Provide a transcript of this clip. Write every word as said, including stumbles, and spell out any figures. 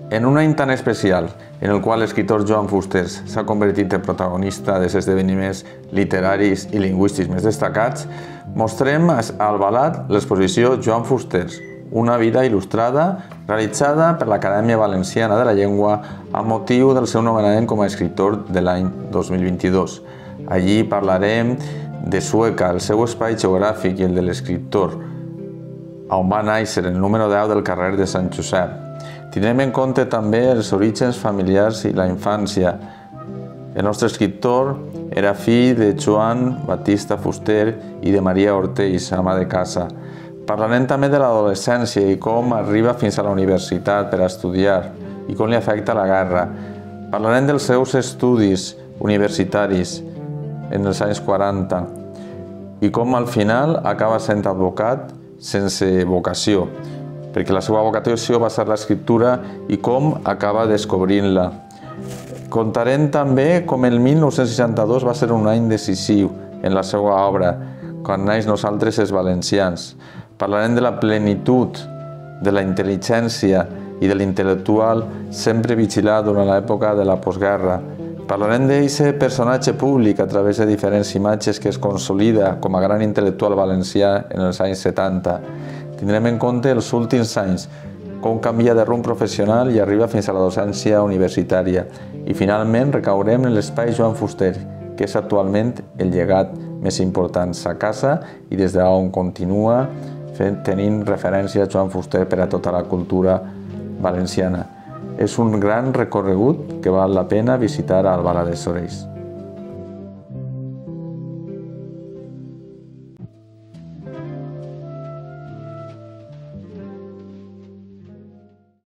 En un any tan especial, en el qual l'escriptor Joan Fusters s'ha convertit en protagonista dels esdeveniments literaris i lingüístics més destacats, mostrem a Albalat l'exposició Joan Fusters, una vida il·lustrada realitzada per l'Acadèmia Valenciana de la Llengua amb motiu del seu nomenament com a escriptor de l'any dos mil vint-i-dos. Allí parlarem de Sueca, el seu espai geogràfic i el de l'escriptor, on va néixer el número deu del carrer de Sant Josep. Tindrem en compte també els orígens familiars i la infància. El nostre escriptor era fill de Joan Batista Fuster i de Maria Ortells, ama de casa. Parlarem també de l'adolescència i com arriba fins a la universitat per estudiar i com li afecta la guerra. Parlarem dels seus estudis universitaris en els anys quaranta i com al final acaba sent advocat sense vocació, perquè la seva vocació va ser l'escriptura i com acaba descobrint-la. Contarem també com el mil nou-cents seixanta-dos va ser un any decisiu en la seva obra, quan naix Nosaltres els valencians. Parlarem de la plenitud, de la intel·ligència i de l'intel·lectual sempre vigilat durant l'època de la postguerra. Parlarem d'aquest personatge públic a través de diferents imatges que es consolida com a gran intel·lectual valencià en els anys setanta. Tindrem en compte els últims anys, com canvia de rumb professional i arriba fins a la docència universitària. I finalment recaurem en l'espai Joan Fuster, que és actualment el llegat més important a casa i des d'on continua tenint referència a Joan Fuster per a tota la cultura valenciana. És un gran recorregut que val la pena visitar a Albalat dels Sorells.